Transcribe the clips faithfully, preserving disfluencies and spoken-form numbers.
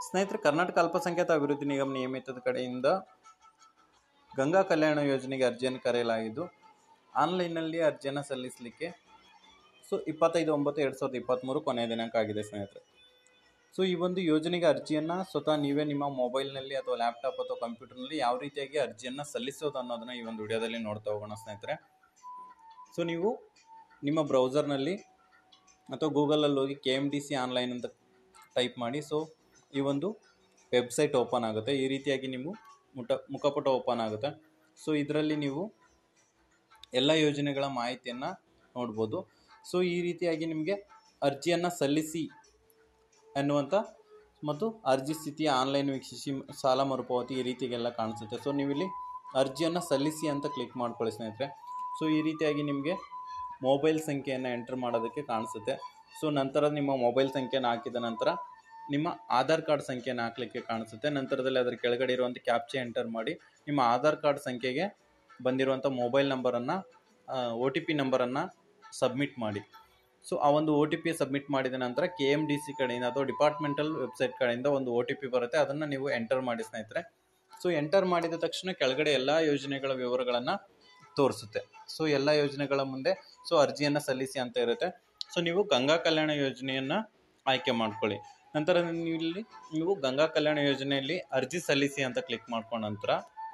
ಸ್ನೇಹಿತರೆ, ಕರ್ನಾಟಕ ಅಲ್ಪಸಂಖ್ಯಾತ ಅಭಿವೃದ್ಧಿ ನಿಗಮ ನಿಯಮಿತದ ಕಡೆಯಿಂದ ಗಂಗಾ ಕಲ್ಯಾಣ ಯೋಜನೆಗೆ ಅರ್ಜಿಯನ್ನು ಕರೆಯಲಾಗಿದ್ದು, ಆನ್ಲೈನ್ನಲ್ಲಿ ಅರ್ಜಿಯನ್ನು ಸಲ್ಲಿಸಲಿಕ್ಕೆ ಸೊ ಇಪ್ಪತ್ತೈದು ಒಂಬತ್ತು ಎರಡು ಸಾವಿರದ ಇಪ್ಪತ್ತ್ಮೂರು ಕೊನೆಯ ದಿನಾಂಕ ಆಗಿದೆ ಸ್ನೇಹಿತರೆ. ಸೊ ಈ ಒಂದು ಯೋಜನೆಗೆ ಅರ್ಜಿಯನ್ನು ಸ್ವತಃ ನೀವೇ ನಿಮ್ಮ ಮೊಬೈಲ್ನಲ್ಲಿ ಅಥವಾ ಲ್ಯಾಪ್ಟಾಪ್ ಅಥವಾ ಕಂಪ್ಯೂಟರ್ನಲ್ಲಿ ಯಾವ ರೀತಿಯಾಗಿ ಅರ್ಜಿಯನ್ನು ಸಲ್ಲಿಸೋದು ಅನ್ನೋದನ್ನು ಈ ಒಂದು ವಿಡಿಯೋದಲ್ಲಿ ನೋಡ್ತಾ ಹೋಗೋಣ ಸ್ನೇಹಿತರೆ. ಸೊ ನೀವು ನಿಮ್ಮ ಬ್ರೌಸರ್ನಲ್ಲಿ ಅಥವಾ ಗೂಗಲಲ್ಲಿ ಹೋಗಿ K M D C online ಅಂತ ಟೈಪ್ ಮಾಡಿ. ಸೊ ಈ ಒಂದು ವೆಬ್ಸೈಟ್ ಓಪನ್ ಆಗುತ್ತೆ. ಈ ರೀತಿಯಾಗಿ ನೀವು ಮುಟ ಮುಖಪುಟ ಓಪನ್ ಆಗುತ್ತೆ. ಸೊ ಇದರಲ್ಲಿ ನೀವು ಎಲ್ಲ ಯೋಜನೆಗಳ ಮಾಹಿತಿಯನ್ನು ನೋಡ್ಬೋದು. ಸೊ ಈ ರೀತಿಯಾಗಿ ನಿಮಗೆ ಅರ್ಜಿಯನ್ನು ಸಲ್ಲಿಸಿ ಅನ್ನುವಂಥ ಮತ್ತು ಅರ್ಜಿ ಸ್ಥಿತಿಯ ಆನ್ಲೈನ್ ವೀಕ್ಷಿಸಿ, ಸಾಲ ಮರುಪಾವತಿ, ಈ ರೀತಿಗೆಲ್ಲ ಕಾಣಿಸುತ್ತೆ. ಸೊ ನೀವಿಲ್ಲಿ ಅರ್ಜಿಯನ್ನು ಸಲ್ಲಿಸಿ ಅಂತ ಕ್ಲಿಕ್ ಮಾಡ್ಕೊಳ್ಳಿ ಸ್ನೇಹಿತರೆ. ಸೊ ಈ ರೀತಿಯಾಗಿ ನಿಮಗೆ ಮೊಬೈಲ್ ಸಂಖ್ಯೆಯನ್ನು ಎಂಟರ್ ಮಾಡೋದಕ್ಕೆ ಕಾಣಿಸುತ್ತೆ. ಸೊ ನಂತರ ನಿಮ್ಮ ಮೊಬೈಲ್ ಸಂಖ್ಯೆಯನ್ನು ಹಾಕಿದ ನಂತರ ನಿಮ್ಮ ಆಧಾರ್ ಕಾರ್ಡ್ ಸಂಖ್ಯೆಯನ್ನು ಹಾಕಲಿಕ್ಕೆ ಕಾಣಿಸುತ್ತೆ. ನಂತರದಲ್ಲಿ ಅದರ ಕೆಳಗಡೆ ಇರುವಂಥ ಕ್ಯಾಪ್ಚೆ ಎಂಟರ್ ಮಾಡಿ ನಿಮ್ಮ ಆಧಾರ್ ಕಾರ್ಡ್ ಸಂಖ್ಯೆಗೆ ಬಂದಿರುವಂಥ ಮೊಬೈಲ್ ನಂಬರನ್ನು ಒ ಟಿ ಪಿ ನಂಬರನ್ನು ಸಬ್ಮಿಟ್ ಮಾಡಿ. ಸೊ ಆ ಒಂದು ಒ ಟಿ ಪಿ ಸಬ್ಮಿಟ್ ಮಾಡಿದ ನಂತರ ಕೆ ಎಮ್ ಡಿ ಸಿ ಕಡೆಯಿಂದ ಅಥವಾ ಡಿಪಾರ್ಟ್ಮೆಂಟಲ್ ವೆಬ್ಸೈಟ್ ಕಡೆಯಿಂದ ಒಂದು ಒ ಟಿ ಪಿ ಬರುತ್ತೆ. ಅದನ್ನು ನೀವು ಎಂಟರ್ ಮಾಡಿ ಸ್ನೇಹಿತರೆ. ಸೊ ಎಂಟರ್ ಮಾಡಿದ ತಕ್ಷಣ ಕೆಳಗಡೆ ಎಲ್ಲ ಯೋಜನೆಗಳ ವಿವರಗಳನ್ನು ತೋರಿಸುತ್ತೆ. ಸೊ ಎಲ್ಲ ಯೋಜನೆಗಳ ಮುಂದೆ ಸೊ ಅರ್ಜಿಯನ್ನು ಸಲ್ಲಿಸಿ ಅಂತ ಇರುತ್ತೆ. ಸೊ ನೀವು ಗಂಗಾ ಕಲ್ಯಾಣ ಯೋಜನೆಯನ್ನು ಆಯ್ಕೆ ಮಾಡ್ಕೊಳ್ಳಿ. ನಂತರ ನೀವು ಇಲ್ಲಿ ನೀವು ಗಂಗಾ ಕಲ್ಯಾಣ ಯೋಜನೆಯಲ್ಲಿ ಅರ್ಜಿ ಸಲ್ಲಿಸಿ ಅಂತ ಕ್ಲಿಕ್ ಮಾಡ್ಕೊಂಡ ನಂತರ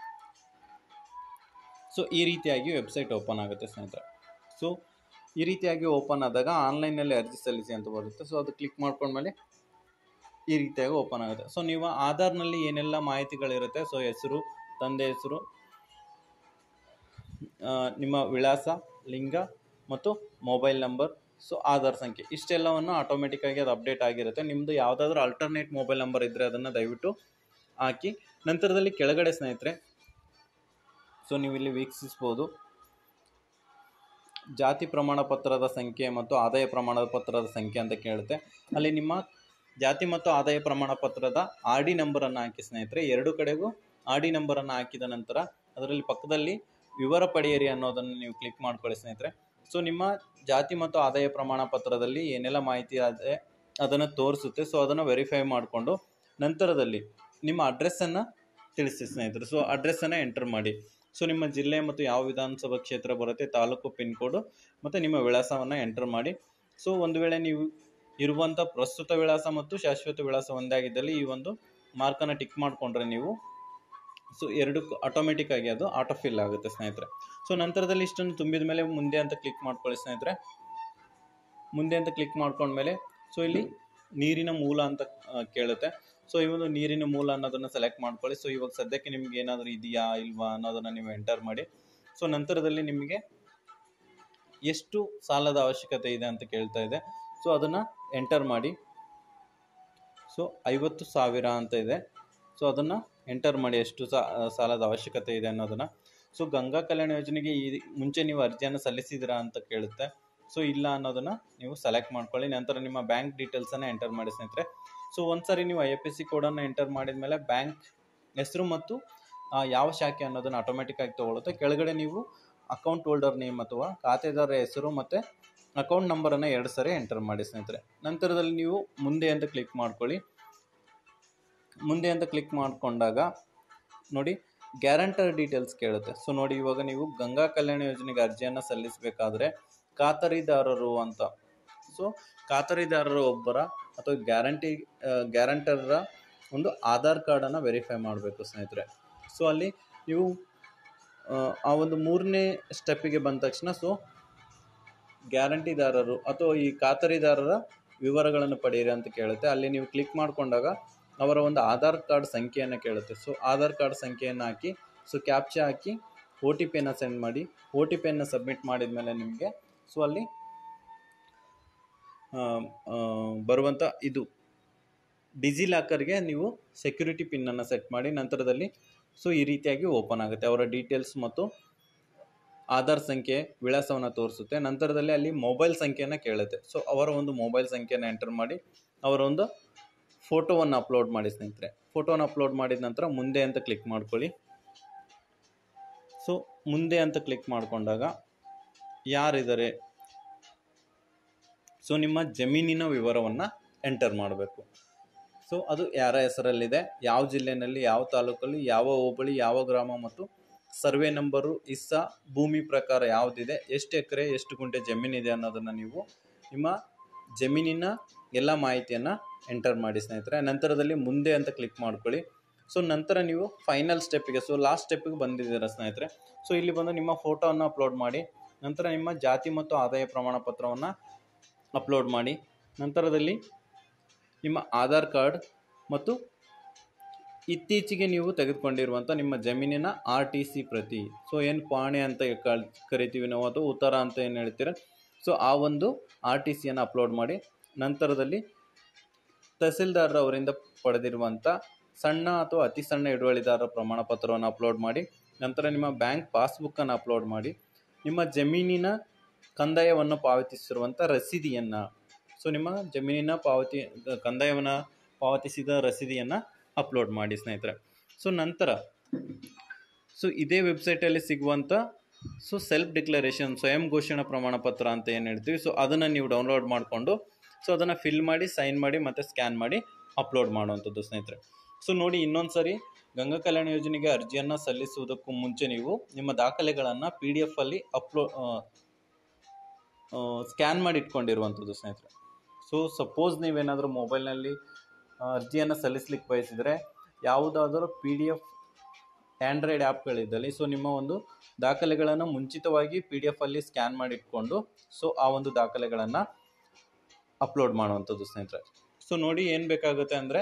ಸೊ ಈ ರೀತಿಯಾಗಿ ವೆಬ್ಸೈಟ್ ಓಪನ್ ಆಗುತ್ತೆ ಸ್ನೇಹಿತರೆ. ಸೊ ಈ ರೀತಿಯಾಗಿ ಓಪನ್ ಆದಾಗ ಆನ್ಲೈನಲ್ಲಿ ಅರ್ಜಿ ಸಲ್ಲಿಸಿ ಅಂತ ಬರುತ್ತೆ. ಸೊ ಅದು ಕ್ಲಿಕ್ ಮಾಡ್ಕೊಂಡ್ಮೇಲೆ ಈ ರೀತಿಯಾಗಿ ಓಪನ್ ಆಗುತ್ತೆ. ಸೊ ನೀವು ಆಧಾರ್ನಲ್ಲಿ ಏನೆಲ್ಲ ಮಾಹಿತಿಗಳಿರುತ್ತೆ, ಸೊ ಹೆಸರು, ತಂದೆ ಹೆಸರು, ನಿಮ್ಮ ವಿಳಾಸ, ಲಿಂಗ ಮತ್ತು ಮೊಬೈಲ್ ನಂಬರ್, ಸೊ ಆಧಾರ್ ಸಂಖ್ಯೆ, ಇಷ್ಟೆಲ್ಲವನ್ನು ಆಟೋಮೆಟಿಕ್ಕಾಗಿ ಅದು ಅಪ್ಡೇಟ್ ಆಗಿರುತ್ತೆ. ನಿಮ್ಮದು ಯಾವುದಾದ್ರೂ ಆಲ್ಟರ್ನೇಟ್ ಮೊಬೈಲ್ ನಂಬರ್ ಇದ್ದರೆ ಅದನ್ನು ದಯವಿಟ್ಟು ಹಾಕಿ. ನಂತರದಲ್ಲಿ ಕೆಳಗಡೆ ಸ್ನೇಹಿತರೆ ಸೊ ನೀವು ಇಲ್ಲಿ ವೀಕ್ಷಿಸ್ಬೋದು, ಜಾತಿ ಪ್ರಮಾಣ ಪತ್ರದ ಸಂಖ್ಯೆ ಮತ್ತು ಆದಾಯ ಪ್ರಮಾಣ ಪತ್ರದ ಸಂಖ್ಯೆ ಅಂತ ಕೇಳುತ್ತೆ. ಅಲ್ಲಿ ನಿಮ್ಮ ಜಾತಿ ಮತ್ತು ಆದಾಯ ಪ್ರಮಾಣ ಪತ್ರದ ಆರ್ ಡಿ ನಂಬರನ್ನು ಹಾಕಿ ಸ್ನೇಹಿತರೆ. ಎರಡು ಕಡೆಗೂ ಆರ್ ಡಿ ನಂಬರನ್ನು ಹಾಕಿದ ನಂತರ ಅದರಲ್ಲಿ ಪಕ್ಕದಲ್ಲಿ ವಿವರ ಪಡೆಯಿರಿ ಅನ್ನೋದನ್ನು ನೀವು ಕ್ಲಿಕ್ ಮಾಡ್ಕೊಳ್ಳಿ ಸ್ನೇಹಿತರೆ. ಸೊ ನಿಮ್ಮ ಜಾತಿ ಮತ್ತು ಆದಾಯ ಪ್ರಮಾಣ ಪತ್ರದಲ್ಲಿ ಏನೆಲ್ಲ ಮಾಹಿತಿ ಇದೆ ಅದನ್ನು ತೋರಿಸುತ್ತೆ. ಸೊ ಅದನ್ನು ವೆರಿಫೈ ಮಾಡಿಕೊಂಡು ನಂತರದಲ್ಲಿ ನಿಮ್ಮ ಅಡ್ರೆಸ್ಸನ್ನು ತಿಳಿಸಿ ಸ್ನೇಹಿತರೆ. ಸೊ ಅಡ್ರೆಸ್ಸನ್ನು ಎಂಟರ್ ಮಾಡಿ. ಸೊ ನಿಮ್ಮ ಜಿಲ್ಲೆ ಮತ್ತು ಯಾವ ವಿಧಾನಸಭಾ ಕ್ಷೇತ್ರ ಬರುತ್ತೆ, ತಾಲೂಕು, ಪಿನ್ ಕೋಡು ಮತ್ತು ನಿಮ್ಮ ವಿಳಾಸವನ್ನು ಎಂಟರ್ ಮಾಡಿ. ಸೊ ಒಂದು ವೇಳೆ ನೀವು ಇರುವಂಥ ಪ್ರಸ್ತುತ ವಿಳಾಸ ಮತ್ತು ಶಾಶ್ವತ ವಿಳಾಸ ಒಂದೇ ಆಗಿದ್ದಲ್ಲಿ ಈ ಒಂದು ಮಾರ್ಕನ್ನು ಟಿಕ್ ಮಾಡಿಕೊಂಡ್ರೆ ನೀವು ಸೊ ಎರಡಕ್ಕೂ ಆಟೋಮೆಟಿಕ್ಕಾಗಿ ಅದು ಆಟೋ ಫಿಲ್ ಆಗುತ್ತೆ ಸ್ನೇಹಿತರೆ. ಸೊ ನಂತರದಲ್ಲಿ ಇಷ್ಟನ್ನು ತುಂಬಿದ ಮೇಲೆ ಮುಂದೆ ಅಂತ ಕ್ಲಿಕ್ ಮಾಡ್ಕೊಳ್ಳಿ ಸ್ನೇಹಿತರೆ. ಮುಂದೆ ಅಂತ ಕ್ಲಿಕ್ ಮಾಡ್ಕೊಂಡ್ಮೇಲೆ ಸೊ ಇಲ್ಲಿ ನೀರಿನ ಮೂಲ ಅಂತ ಕೇಳುತ್ತೆ. ಸೊ ಈ ಒಂದು ನೀರಿನ ಮೂಲ ಅನ್ನೋದನ್ನು ಸೆಲೆಕ್ಟ್ ಮಾಡ್ಕೊಳ್ಳಿ. ಸೊ ಇವಾಗ ಸದ್ಯಕ್ಕೆ ನಿಮ್ಗೆ ಏನಾದರೂ ಇದೆಯಾ ಇಲ್ವಾ ಅನ್ನೋದನ್ನು ನೀವು ಎಂಟರ್ ಮಾಡಿ. ಸೊ ನಂತರದಲ್ಲಿ ನಿಮಗೆ ಎಷ್ಟು ಸಾಲದ ಅವಶ್ಯಕತೆ ಇದೆ ಅಂತ ಕೇಳ್ತಾ ಇದೆ. ಸೊ ಅದನ್ನು ಎಂಟರ್ ಮಾಡಿ. ಸೊ ಐವತ್ತು ಸಾವಿರ ಅಂತ ಇದೆ. ಸೊ ಅದನ್ನು ಎಂಟರ್ ಮಾಡಿ ಎಷ್ಟು ಸಾಲದ ಅವಶ್ಯಕತೆ ಇದೆ ಅನ್ನೋದನ್ನು. ಸೊ ಗಂಗಾ ಕಲ್ಯಾಣ ಯೋಜನೆಗೆ ಈ ಮುಂಚೆ ನೀವು ಅರ್ಜಿಯನ್ನು ಸಲ್ಲಿಸಿದಿರಾ ಅಂತ ಕೇಳುತ್ತೆ. ಸೊ ಇಲ್ಲ ಅನ್ನೋದನ್ನು ನೀವು ಸೆಲೆಕ್ಟ್ ಮಾಡ್ಕೊಳ್ಳಿ. ನಂತರ ನಿಮ್ಮ ಬ್ಯಾಂಕ್ ಡೀಟೇಲ್ಸನ್ನು ಎಂಟರ್ ಮಾಡಿ ಸ್ನೇಹಿತರೆ. ಸೊ ಒಂದು ಸಾರಿ ನೀವು ಐ ಎಫ್ ಎಸ್ ಸಿ ಕೋಡನ್ನು ಎಂಟರ್ ಮಾಡಿದ ಮೇಲೆ ಬ್ಯಾಂಕ್ ಹೆಸರು ಮತ್ತು ಯಾವ ಶಾಖೆ ಅನ್ನೋದನ್ನು ಆಟೋಮೆಟಿಕ್ಕಾಗಿ ತೊಗೊಳುತ್ತೆ. ಕೆಳಗಡೆ ನೀವು ಅಕೌಂಟ್ ಹೋಲ್ಡರ್ ನೇಮ್ ಅಥವಾ ಖಾತೆದಾರರ ಹೆಸರು ಮತ್ತು ಅಕೌಂಟ್ ನಂಬರನ್ನು ಎರಡು ಸಾರಿ ಎಂಟರ್ ಮಾಡಿ ಸ್ನೇಹಿತರೆ. ನಂತರದಲ್ಲಿ ನೀವು ಮುಂದೆ ಅಂತ ಕ್ಲಿಕ್ ಮಾಡ್ಕೊಳ್ಳಿ. ಮುಂದೆ ಅಂತ ಕ್ಲಿಕ್ ಮಾಡಿಕೊಂಡಾಗ ನೋಡಿ ಗ್ಯಾರಂಟರ್ ಡೀಟೇಲ್ಸ್ ಕೇಳುತ್ತೆ. ಸೊ ನೋಡಿ ಇವಾಗ ನೀವು ಗಂಗಾ ಕಲ್ಯಾಣ ಯೋಜನೆಗೆ ಅರ್ಜಿಯನ್ನು ಸಲ್ಲಿಸಬೇಕಾದ್ರೆ ಖಾತರಿದಾರರು ಅಂತ, ಸೊ ಖಾತರಿದಾರರ ಒಬ್ಬರ ಅಥವಾ ಗ್ಯಾರಂಟಿ ಗ್ಯಾರಂಟರ್ರ ಒಂದು ಆಧಾರ್ ಕಾರ್ಡನ್ನು ವೆರಿಫೈ ಮಾಡಬೇಕು ಸ್ನೇಹಿತರೆ. ಸೊ ಅಲ್ಲಿ ನೀವು ಆ ಒಂದು ಮೂರನೇ ಸ್ಟೆಪ್ಪಿಗೆ ಬಂದ ತಕ್ಷಣ ಸೊ ಗ್ಯಾರಂಟಿದಾರರು ಅಥವಾ ಈ ಖಾತರಿದಾರರ ವಿವರಗಳನ್ನು ಪಡೆಯಿರಿ ಅಂತ ಕೇಳುತ್ತೆ. ಅಲ್ಲಿ ನೀವು ಕ್ಲಿಕ್ ಮಾಡಿಕೊಂಡಾಗ ಅವರ ಒಂದು ಆಧಾರ್ ಕಾರ್ಡ್ ಸಂಖ್ಯೆಯನ್ನು ಕೇಳುತ್ತೆ. ಸೊ ಆಧಾರ್ ಕಾರ್ಡ್ ಸಂಖ್ಯೆಯನ್ನು ಹಾಕಿ ಸೊ ಕ್ಯಾಪ್ಚಾ ಹಾಕಿ ಒ ಟಿ ಪಿಯನ್ನು ಸೆಂಡ್ ಮಾಡಿ. ಒ ಟಿ ಪಿಯನ್ನು ಸಬ್ಮಿಟ್ ಮಾಡಿದ ಮೇಲೆ ನಿಮಗೆ ಸೊ ಅಲ್ಲಿ ಬರುವಂಥ ಇದು ಡಿಜಿ ಲಾಕರ್ಗೆ ನೀವು ಸೆಕ್ಯೂರಿಟಿ ಪಿನ್ನನ್ನು ಸೆಟ್ ಮಾಡಿ. ನಂತರದಲ್ಲಿ ಸೊ ಈ ರೀತಿಯಾಗಿ ಓಪನ್ ಆಗುತ್ತೆ. ಅವರ ಡೀಟೇಲ್ಸ್ ಮತ್ತು ಆಧಾರ್ ಸಂಖ್ಯೆ, ವಿಳಾಸವನ್ನು ತೋರಿಸುತ್ತೆ. ನಂತರದಲ್ಲಿ ಅಲ್ಲಿ ಮೊಬೈಲ್ ಸಂಖ್ಯೆಯನ್ನು ಕೇಳುತ್ತೆ. ಸೊ ಅವರ ಒಂದು ಮೊಬೈಲ್ ಸಂಖ್ಯೆಯನ್ನು ಎಂಟರ್ ಮಾಡಿ ಅವರ ಒಂದು ಫೋಟೋವನ್ನು ಅಪ್ಲೋಡ್ ಮಾಡಿ ಸ್ನೇಹಿತರೆ. ಫೋಟೋವನ್ನು ಅಪ್ಲೋಡ್ ಮಾಡಿದ ನಂತರ ಮುಂದೆ ಅಂತ ಕ್ಲಿಕ್ ಮಾಡ್ಕೊಳ್ಳಿ. ಸೊ ಮುಂದೆ ಅಂತ ಕ್ಲಿಕ್ ಮಾಡಿಕೊಂಡಾಗ ಯಾರಿದ್ದಾರೆ ಸೊ ನಿಮ್ಮ ಜಮೀನಿನ ವಿವರವನ್ನು ಎಂಟರ್ ಮಾಡಬೇಕು. ಸೊ ಅದು ಯಾರ ಹೆಸರಲ್ಲಿದೆ, ಯಾವ ಜಿಲ್ಲೆಯಲ್ಲಿ, ಯಾವ ತಾಲೂಕಲ್ಲಿ, ಯಾವ ಹೋಬಳಿ, ಯಾವ ಗ್ರಾಮ ಮತ್ತು ಸರ್ವೆ ನಂಬರು, ಇಸ್ಸ, ಭೂಮಿ ಪ್ರಕಾರ ಯಾವುದಿದೆ, ಎಷ್ಟು ಎಕರೆ ಎಷ್ಟು ಗುಂಟೆ ಜಮೀನಿದೆ ಅನ್ನೋದನ್ನು ನೀವು ನಿಮ್ಮ ಜಮೀನಿನ ಎಲ್ಲ ಮಾಹಿತಿಯನ್ನು ಎಂಟರ್ ಮಾಡಿ ಸ್ನೇಹಿತರೆ. ನಂತರದಲ್ಲಿ ಮುಂದೆ ಅಂತ ಕ್ಲಿಕ್ ಮಾಡ್ಕೊಳ್ಳಿ. ಸೊ ನಂತರ ನೀವು ಫೈನಲ್ ಸ್ಟೆಪ್ಪಿಗೆ, ಸೊ ಲಾಸ್ಟ್ ಸ್ಟೆಪ್ಪಿಗೆ ಬಂದಿದ್ದೀರಾ ಸ್ನೇಹಿತರೆ. ಸೊ ಇಲ್ಲಿ ಬಂದು ನಿಮ್ಮ ಫೋಟೋವನ್ನು ಅಪ್ಲೋಡ್ ಮಾಡಿ, ನಂತರ ನಿಮ್ಮ ಜಾತಿ ಮತ್ತು ಆದಾಯ ಪ್ರಮಾಣ ಪತ್ರವನ್ನು ಅಪ್ಲೋಡ್ ಮಾಡಿ, ನಂತರದಲ್ಲಿ ನಿಮ್ಮ ಆಧಾರ್ ಕಾರ್ಡ್ ಮತ್ತು ಇತ್ತೀಚೆಗೆ ನೀವು ತೆಗೆದುಕೊಂಡಿರುವಂಥ ನಿಮ್ಮ ಜಮೀನಿನ ಆರ್ ಟಿ ಸಿ ಪ್ರತಿ, ಸೊ ಏನು ಪಾಣೆ ಅಂತ ಕರಿತೀವಿ ನಾವು, ಅದು ಉತ್ತರ ಅಂತ ಏನು ಹೇಳ್ತೀರ, ಸೊ ಆ ಒಂದು ಆರ್ ಟಿ ಸಿಯನ್ನು ಅಪ್ಲೋಡ್ ಮಾಡಿ, ನಂತರದಲ್ಲಿ ತಹಸೀಲ್ದಾರ್ ಅವರಿಂದ ಪಡೆದಿರುವಂಥ ಸಣ್ಣ ಅಥವಾ ಅತಿ ಸಣ್ಣ ಹಿಡುವಳಿದಾರರ ಪ್ರಮಾಣ ಪತ್ರವನ್ನು ಅಪ್ಲೋಡ್ ಮಾಡಿ, ನಂತರ ನಿಮ್ಮ ಬ್ಯಾಂಕ್ ಪಾಸ್ಬುಕ್ಕನ್ನು ಅಪ್ಲೋಡ್ ಮಾಡಿ, ನಿಮ್ಮ ಜಮೀನಿನ ಕಂದಾಯವನ್ನು ಪಾವತಿಸಿರುವಂಥ ರಸೀದಿಯನ್ನು, ಸೊ ನಿಮ್ಮ ಜಮೀನಿನ ಪಾವತಿ ಕಂದಾಯವನ್ನು ಪಾವತಿಸಿದ ರಸೀದಿಯನ್ನು ಅಪ್ಲೋಡ್ ಮಾಡಿ ಸ್ನೇಹಿತರೆ. ಸೊ ನಂತರ ಸೊ ಇದೇ ವೆಬ್ಸೈಟಲ್ಲಿ ಸಿಗುವಂಥ ಸೊ ಸೆಲ್ಫ್ ಡಿಕ್ಲರೇಷನ್, ಸ್ವಯಂ ಘೋಷಣಾ ಪ್ರಮಾಣ ಪತ್ರ ಅಂತ ಏನು ಹೇಳ್ತೀವಿ, ಸೊ ಅದನ್ನು ನೀವು ಡೌನ್ಲೋಡ್ ಮಾಡಿಕೊಂಡು ಸೊ ಅದನ್ನು ಫಿಲ್ ಮಾಡಿ, ಸೈನ್ ಮಾಡಿ ಮತ್ತು ಸ್ಕ್ಯಾನ್ ಮಾಡಿ ಅಪ್ಲೋಡ್ ಮಾಡುವಂಥದ್ದು ಸ್ನೇಹಿತರೆ. ಸೊ ನೋಡಿ, ಇನ್ನೊಂದು ಸರಿ ಗಂಗಾ ಕಲ್ಯಾಣ ಯೋಜನೆಗೆ ಅರ್ಜಿಯನ್ನು ಸಲ್ಲಿಸುವುದಕ್ಕೂ ಮುಂಚೆ ನೀವು ನಿಮ್ಮ ದಾಖಲೆಗಳನ್ನು ಪಿ ಡಿ ಎಫ್ ಅಲ್ಲಿ ಅಪ್ಲೋ ಸ್ಕ್ಯಾನ್ ಮಾಡಿ ಇಟ್ಕೊಂಡಿರುವಂಥದ್ದು ಸ್ನೇಹಿತರೆ. ಸೊ ಸಪೋಸ್ ನೀವೇನಾದರೂ ಮೊಬೈಲ್ನಲ್ಲಿ ಅರ್ಜಿಯನ್ನು ಸಲ್ಲಿಸ್ಲಿಕ್ಕೆ ಬಯಸಿದರೆ ಯಾವುದಾದರೂ ಪಿ ಡಿ ಎಫ್ ಆ್ಯಂಡ್ರಾಯ್ಡ್ ಆ್ಯಪ್ಗಳಿದ್ದಲ್ಲಿ ಸೊ ನಿಮ್ಮ ಒಂದು ದಾಖಲೆಗಳನ್ನು ಮುಂಚಿತವಾಗಿ ಪಿ ಡಿ ಎಫ್ ಅಲ್ಲಿ ಸ್ಕ್ಯಾನ್ ಮಾಡಿ ಇಟ್ಕೊಂಡು ಸೊ ಆ ಒಂದು ದಾಖಲೆಗಳನ್ನು ಅಪ್ಲೋಡ್ ಮಾಡುವಂಥದ್ದು ಸ್ನೇಹಿತರೆ. ಸೊ ನೋಡಿ, ಏನು ಬೇಕಾಗುತ್ತೆ ಅಂದರೆ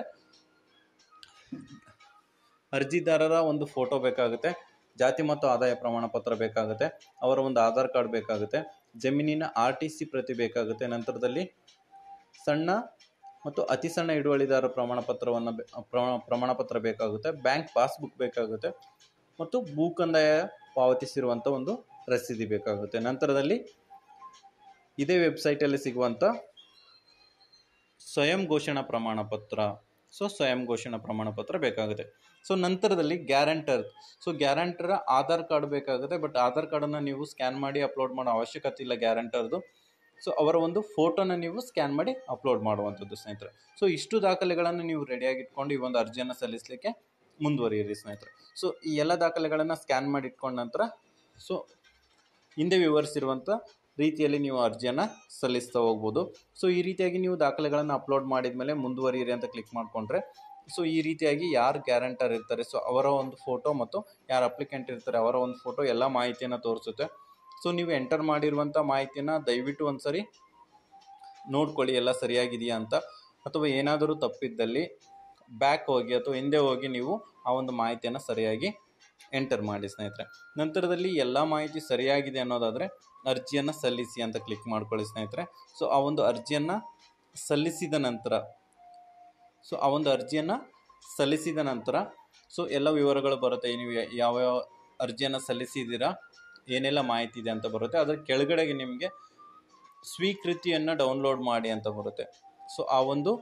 ಅರ್ಜಿದಾರರ ಒಂದು ಫೋಟೋ ಬೇಕಾಗುತ್ತೆ, ಜಾತಿ ಮತ್ತು ಆದಾಯ ಪ್ರಮಾಣ ಪತ್ರ ಬೇಕಾಗುತ್ತೆ, ಅವರ ಒಂದು ಆಧಾರ್ ಕಾರ್ಡ್ ಬೇಕಾಗುತ್ತೆ, ಜಮೀನಿನ ಆರ್ ಟಿ ಸಿ ಪ್ರತಿ ಬೇಕಾಗುತ್ತೆ, ನಂತರದಲ್ಲಿ ಸಣ್ಣ ಮತ್ತು ಅತಿ ಸಣ್ಣ ಹಿಡುವಳಿದಾರ ಪ್ರಮಾಣ ಪತ್ರವನ್ನು ಪ್ರಮಾಣ ಪತ್ರ ಬೇಕಾಗುತ್ತೆ, ಬ್ಯಾಂಕ್ ಪಾಸ್ಬುಕ್ ಬೇಕಾಗುತ್ತೆ ಮತ್ತು ಭೂ ಕಂದಾಯ ಪಾವತಿಸಿರುವಂಥ ಒಂದು ರಸೀದಿ ಬೇಕಾಗುತ್ತೆ. ನಂತರದಲ್ಲಿ ಇದೇ ವೆಬ್ಸೈಟಲ್ಲಿ ಸಿಗುವಂಥ ಸ್ವಯಂ ಘೋಷಣಾ ಪ್ರಮಾಣ ಪತ್ರ, ಸೊ ಸ್ವಯಂ ಘೋಷಣಾ ಪ್ರಮಾಣ ಪತ್ರ ಬೇಕಾಗುತ್ತೆ. ಸೊ ನಂತರದಲ್ಲಿ ಗ್ಯಾರಂಟರ್, ಸೊ ಗ್ಯಾರಂಟರ ಆಧಾರ್ ಕಾರ್ಡ್ ಬೇಕಾಗುತ್ತೆ, ಬಟ್ ಆಧಾರ್ ಕಾರ್ಡನ್ನು ನೀವು ಸ್ಕ್ಯಾನ್ ಮಾಡಿ ಅಪ್ಲೋಡ್ ಮಾಡೋ ಅವಶ್ಯಕತೆ ಇಲ್ಲ ಗ್ಯಾರಂಟರ್ದು. ಸೊ ಅವರ ಒಂದು ಫೋಟೋನ ನೀವು ಸ್ಕ್ಯಾನ್ ಮಾಡಿ ಅಪ್ಲೋಡ್ ಮಾಡುವಂಥದ್ದು ಸ್ನೇಹಿತರೆ. ಸೊ ಇಷ್ಟು ದಾಖಲೆಗಳನ್ನು ನೀವು ರೆಡಿಯಾಗಿ ಇಟ್ಕೊಂಡು ಈ ಒಂದು ಅರ್ಜಿಯನ್ನು ಸಲ್ಲಿಸಲಿಕ್ಕೆ ಮುಂದುವರಿಯಿರಿ ಸ್ನೇಹಿತರೆ. ಸೊ ಈ ಎಲ್ಲ ದಾಖಲೆಗಳನ್ನು ಸ್ಕ್ಯಾನ್ ಮಾಡಿ ಇಟ್ಕೊಂಡ ನಂತರ ಸೊ ಹಿಂದೆ ವಿವರಿಸಿರುವಂಥ ರೀತಿಯಲ್ಲಿ ನೀವು ಅರ್ಜಿಯನ್ನು ಸಲ್ಲಿಸ್ತಾ ಹೋಗ್ಬೋದು. ಸೊ ಈ ರೀತಿಯಾಗಿ ನೀವು ದಾಖಲೆಗಳನ್ನು ಅಪ್ಲೋಡ್ ಮಾಡಿದ ಮೇಲೆ ಮುಂದುವರಿಯಿರಿ ಅಂತ ಕ್ಲಿಕ್ ಮಾಡಿಕೊಂಡ್ರೆ ಸೊ ಈ ರೀತಿಯಾಗಿ ಯಾರು ಗ್ಯಾರಂಟರ್ ಇರ್ತಾರೆ ಸೊ ಅವರ ಒಂದು ಫೋಟೋ ಮತ್ತು ಯಾರು ಅಪ್ಲಿಕೆಂಟ್ ಇರ್ತಾರೆ ಅವರ ಒಂದು ಫೋಟೋ ಎಲ್ಲ ಮಾಹಿತಿಯನ್ನು ತೋರಿಸುತ್ತೆ. ಸೊ ನೀವು ಎಂಟರ್ ಮಾಡಿರುವಂಥ ಮಾಹಿತಿಯನ್ನು ದಯವಿಟ್ಟು ಒಂದು ಸರಿ ನೋಡ್ಕೊಳ್ಳಿ ಎಲ್ಲ ಸರಿಯಾಗಿದೆಯಾ ಅಂತ, ಅಥವಾ ಏನಾದರೂ ತಪ್ಪಿದ್ದಲ್ಲಿ ಬ್ಯಾಕ್ ಹೋಗಿ ಅಥವಾ ಹಿಂದೆ ಹೋಗಿ ನೀವು ಆ ಒಂದು ಮಾಹಿತಿಯನ್ನು ಸರಿಯಾಗಿ ಎಂಟರ್ ಮಾಡಿ ಸ್ನೇಹಿತರೆ. ನಂತರದಲ್ಲಿ ಎಲ್ಲ ಮಾಹಿತಿ ಸರಿಯಾಗಿದೆ ಅನ್ನೋದಾದರೆ ಅರ್ಜಿಯನ್ನು ಸಲ್ಲಿಸಿ ಅಂತ ಕ್ಲಿಕ್ ಮಾಡ್ಕೊಳ್ಳಿ ಸ್ನೇಹಿತರೆ. ಸೊ ಆ ಒಂದು ಅರ್ಜಿಯನ್ನು ಸಲ್ಲಿಸಿದ ನಂತರ ಸೊ ಆ ಒಂದು ಅರ್ಜಿಯನ್ನು ಸಲ್ಲಿಸಿದ ನಂತರ ಸೊ ಎಲ್ಲ ವಿವರಗಳು ಬರುತ್ತೆ, ನೀವು ಯಾವ್ಯಾವ ಅರ್ಜಿಯನ್ನು ಸಲ್ಲಿಸಿದ್ದೀರಾ, ಏನೆಲ್ಲ ಮಾಹಿತಿ ಇದೆ ಅಂತ ಬರುತ್ತೆ. ಅದರ ಕೆಳಗಡೆಗೆ ನಿಮಗೆ ಸ್ವೀಕೃತಿಯನ್ನು ಡೌನ್ಲೋಡ್ ಮಾಡಿ ಅಂತ ಬರುತ್ತೆ. ಸೊ ಆ ಒಂದು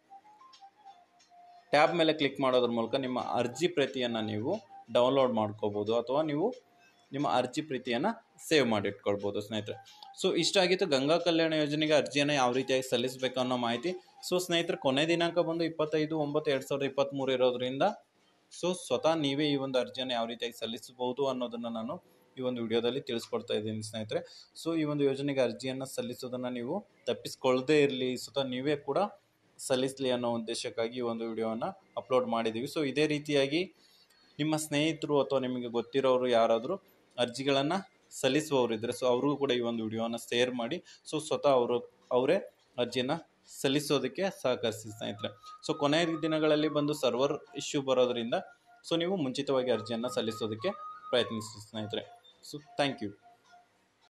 ಟ್ಯಾಬ್ ಮೇಲೆ ಕ್ಲಿಕ್ ಮಾಡೋದ್ರ ಮೂಲಕ ನಿಮ್ಮ ಅರ್ಜಿ ಪ್ರತಿಯನ್ನು ನೀವು ಡೌನ್ಲೋಡ್ ಮಾಡ್ಕೋಬೋದು ಅಥವಾ ನೀವು ನಿಮ್ಮ ಅರ್ಜಿ ಪ್ರತಿಯನ್ನು ಸೇವ್ ಮಾಡಿ ಇಟ್ಕೊಳ್ಬೋದು ಸ್ನೇಹಿತರೆ. ಸೊ ಇಷ್ಟ ಆಗಿತ್ತು ಗಂಗಾ ಕಲ್ಯಾಣ ಯೋಜನೆಗೆ ಅರ್ಜಿಯನ್ನು ಯಾವ ರೀತಿಯಾಗಿ ಸಲ್ಲಿಸಬೇಕು ಅನ್ನೋ ಮಾಹಿತಿ. ಸೊ ಸ್ನೇಹಿತರೆ, ಕೊನೆ ದಿನಾಂಕ ಬಂದು ಇಪ್ಪತ್ತೈದು ಒಂಬತ್ತು ಎರಡು ಸಾವಿರದ ಇಪ್ಪತ್ತ್ಮೂರು ಇರೋದ್ರಿಂದ ಸೊ ಸ್ವತಃ ನೀವೇ ಈ ಒಂದು ಅರ್ಜಿಯನ್ನು ಯಾವ ರೀತಿಯಾಗಿ ಸಲ್ಲಿಸಬಹುದು ಅನ್ನೋದನ್ನು ನಾನು ಈ ಒಂದು ವಿಡಿಯೋದಲ್ಲಿ ತಿಳಿಸ್ಕೊಡ್ತಾ ಇದ್ದೀನಿ ಸ್ನೇಹಿತರೆ. ಸೊ ಈ ಒಂದು ಯೋಜನೆಗೆ ಅರ್ಜಿಯನ್ನು ಸಲ್ಲಿಸೋದನ್ನು ನೀವು ತಪ್ಪಿಸ್ಕೊಳ್ಳದೇ ಇರಲಿ, ಸ್ವತಃ ನೀವೇ ಕೂಡ ಸಲ್ಲಿಸಲಿ ಅನ್ನೋ ಉದ್ದೇಶಕ್ಕಾಗಿ ಈ ಒಂದು ವಿಡಿಯೋವನ್ನು ಅಪ್ಲೋಡ್ ಮಾಡಿದ್ದೀವಿ. ಸೊ ಇದೇ ರೀತಿಯಾಗಿ ನಿಮ್ಮ ಸ್ನೇಹಿತರು ಅಥವಾ ನಿಮಗೆ ಗೊತ್ತಿರೋರು ಯಾರಾದರೂ ಅರ್ಜಿಗಳನ್ನು ಸಲ್ಲಿಸುವವರು ಇದ್ದರೆ ಸೊ ಅವ್ರಿಗೂ ಕೂಡ ಈ ಒಂದು ವಿಡಿಯೋವನ್ನು ಶೇರ್ ಮಾಡಿ ಸೊ ಸ್ವತಃ ಅವರು ಅವರೇ ಅರ್ಜಿಯನ್ನು ಸಲ್ಲಿಸೋದಕ್ಕೆ ಸಹಕರಿಸಿ ಸ್ನೇಹಿತರೆ. ಸೊ ಕೊನೆಯ ದಿನಗಳಲ್ಲಿ ಬಂದು ಸರ್ವರ್ ಇಶ್ಯೂ ಬರೋದರಿಂದ ಸೊ ನೀವು ಮುಂಚಿತವಾಗಿ ಅರ್ಜಿಯನ್ನು ಸಲ್ಲಿಸೋದಕ್ಕೆ ಪ್ರಯತ್ನಿಸಿ ಸ್ನೇಹಿತರೆ. So thank you.